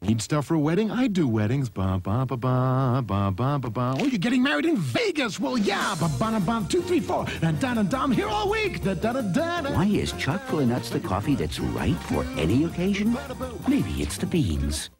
Need stuff for a wedding? I do weddings. Ba ba ba ba ba ba ba ba. Oh, you're getting married in Vegas? Well, yeah. Ba ba da ba 2 3 4. And da da da. I'm here all week. Da da da da da. Why is Chock full of nuts the coffee that's right for any occasion? Maybe it's the beans.